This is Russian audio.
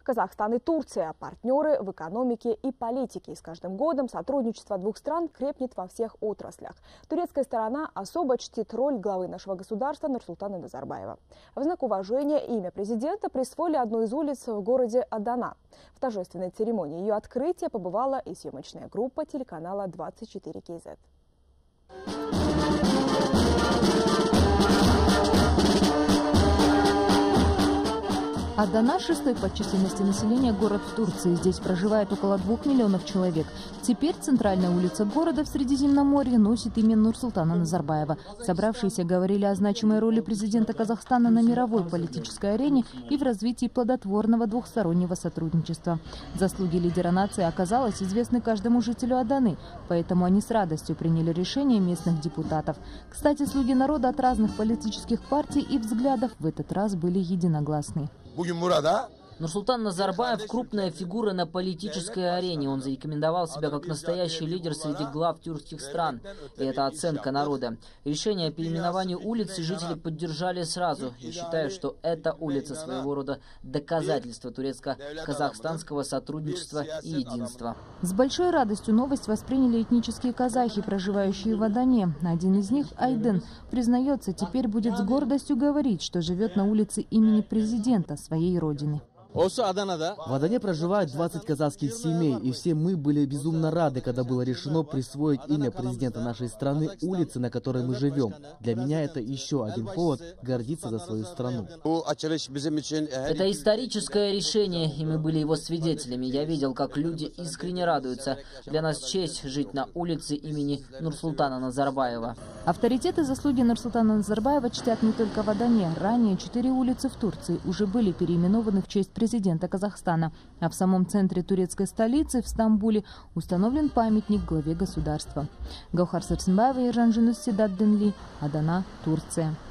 Казахстан и Турция – партнеры в экономике и политике. И с каждым годом сотрудничество двух стран крепнет во всех отраслях. Турецкая сторона особо чтит роль главы нашего государства Нурсултана Назарбаева. В знак уважения имя президента присвоили одну из улиц в городе Адана. В торжественной церемонии ее открытия побывала и съемочная группа телеканала 24 КЗ. Адана – шестой по численности населения город в Турции. Здесь проживает около 2 миллионов человек. Теперь центральная улица города в Средиземноморье носит имя Нурсултана Назарбаева. Собравшиеся говорили о значимой роли президента Казахстана на мировой политической арене и в развитии плодотворного двухстороннего сотрудничества. Заслуги лидера нации оказалось известны каждому жителю Аданы, поэтому они с радостью приняли решение местных депутатов. Кстати, слуги народа от разных политических партий и взглядов в этот раз были единогласны. Нурсултан Назарбаев – крупная фигура на политической арене. Он зарекомендовал себя как настоящий лидер среди глав тюркских стран. И это оценка народа. Решение о переименовании улицы жители поддержали сразу. И считаю, что эта улица своего рода доказательство турецко-казахстанского сотрудничества и единства. С большой радостью новость восприняли этнические казахи, проживающие в Адане. Один из них, Айден, признается, теперь будет с гордостью говорить, что живет на улице имени президента своей родины. В Адане проживает 20 казахских семей, и все мы были безумно рады, когда было решено присвоить имя президента нашей страны улице, на которой мы живем. Для меня это еще один повод гордиться за свою страну. Это историческое решение, и мы были его свидетелями. Я видел, как люди искренне радуются. Для нас честь жить на улице имени Нурсултана Назарбаева. Авторитет и заслуги Нурсултана Назарбаева чтят не только в Адане. Ранее 4 улицы в Турции уже были переименованы в честь президента Казахстана. А в самом центре турецкой столицы, в Стамбуле, установлен памятник главе государства. Гаухар Сарсенбаева, Ержан Женус, Седат Денли, Адана, Турция.